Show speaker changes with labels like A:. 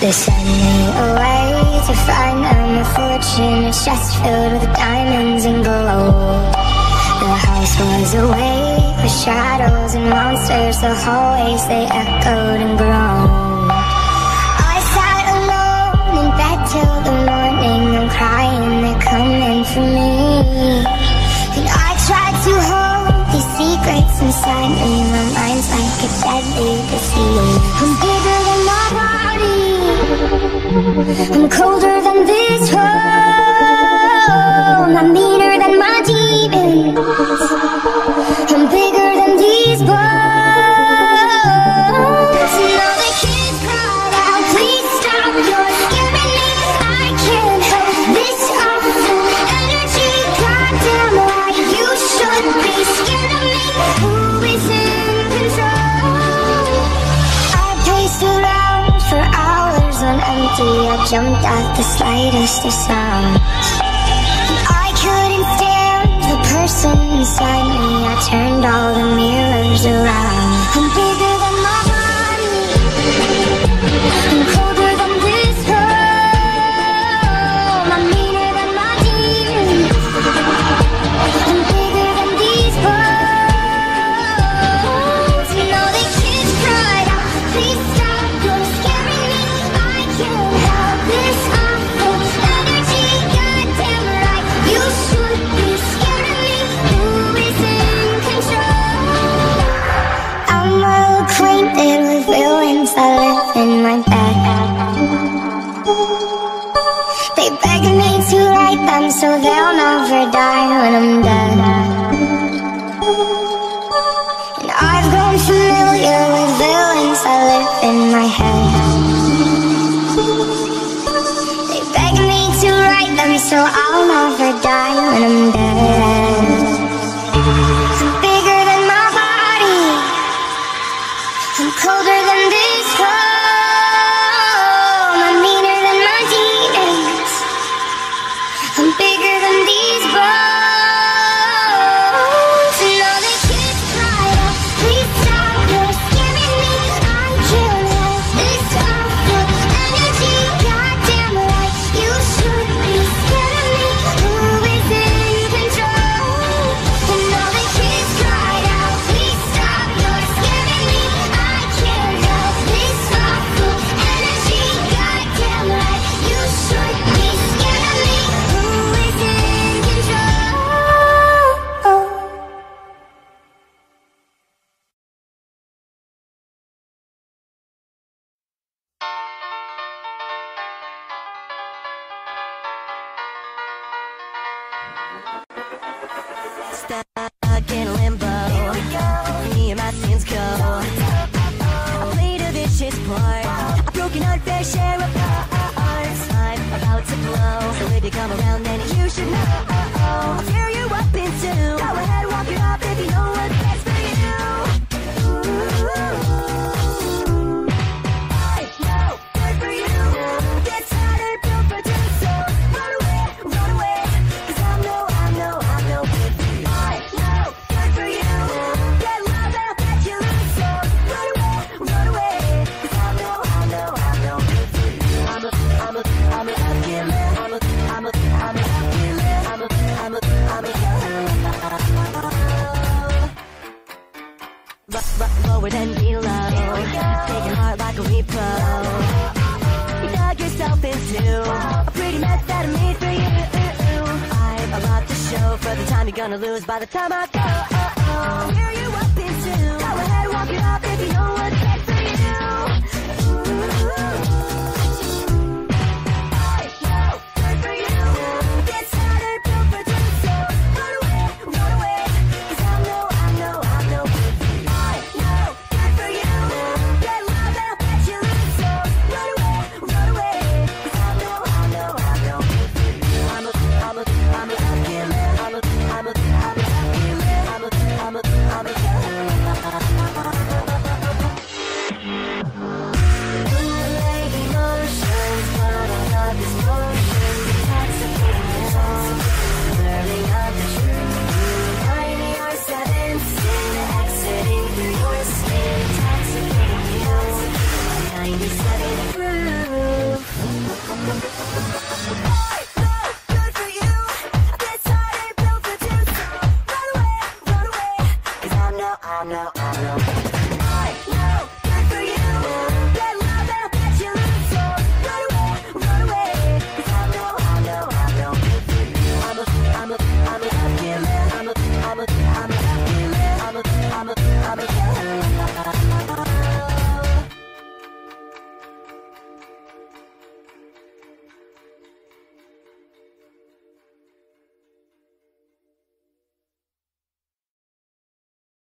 A: They sent me away to find them a fortune, a chest filled with diamonds and gold. The house was awake with shadows and monsters. The hallways, they echoed and groaned. I sat alone in bed till the morning. I'm crying, they're coming for me. And I tried to hold these secrets inside me. My mind's like a deadly disease. I'm bigger than my body, I'm colder than this home. I'm meaner than my demons, I'm bigger than these bones. And all the kids cried out, please stop, you're scaring me. I can't help this awful energy. Goddamn right, you should be scared of me. Who is in control? I paced around for hours on empty. I jumped at the slightest of sounds. I couldn't stand the person inside me. I turned all the mirrors around. I'm bigger than my body, I'm colder than this home. I'm meaner than my demons, I'm bigger than these bones. And all the kids cried out, please stop, you're scaring me. I can't help this awful energy. Goddamn right, you should be scared of me. Who is in control? I'm well acquainted with villains that live in my bed. They beg me to write them so they'll never die when I'm dead. And I've grown familiar with villains that live in my head. They beg me to write them so I'll never die when I'm dead. I'm bigger than my body, I'm colder than this home. I'm meaner than my demons, I'm bigger than these bones. And all the kids cried out, please stop, you're scaring me. I can't help this awful energy. Goddamn right, you should be scared of me. Who is in control? And all the kids cried out, please stop, you're scaring me. I can't help this awful energy. Goddamn right, you should be scared of me. Who is in control?
B: Stuck in limbo, me and my sins go. I played a vicious part, I've broken unfair share of hearts. I'm about to blow, so if you come around then you should know. I'll tear you up in two. Go ahead, walk it off if you know what's best for you. I know good for you. Get tired, built for two, so run away, 'cause I'm no good for you. I know good for you. Get love and I'll get you loose, so run away, 'cause I'm no good for you. I'm a love killer. I'm a love killer. I'm a lower than below, taking heart like a repo. You dug yourself into a pretty mess that I made for you. I've a lot to show for the time you're gonna lose by the time I go.